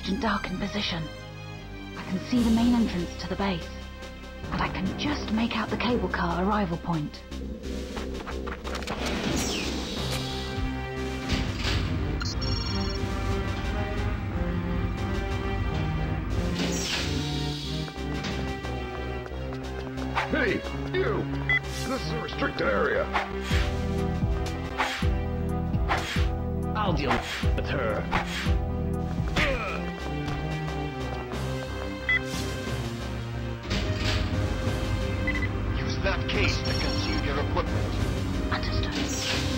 changed and darkened position. I can see the main entrance to the base, and I can just make out the cable car arrival point. Hey, you! This is a restricted area. I'll deal with her. Use that case to conceal your equipment. Understood.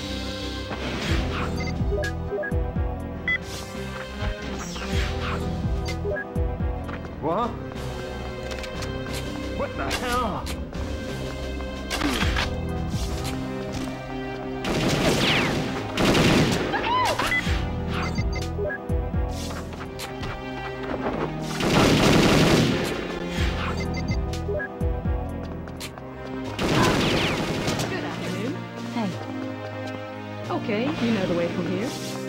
What? What the hell? Good afternoon. Hey, Okay, you know the way from here.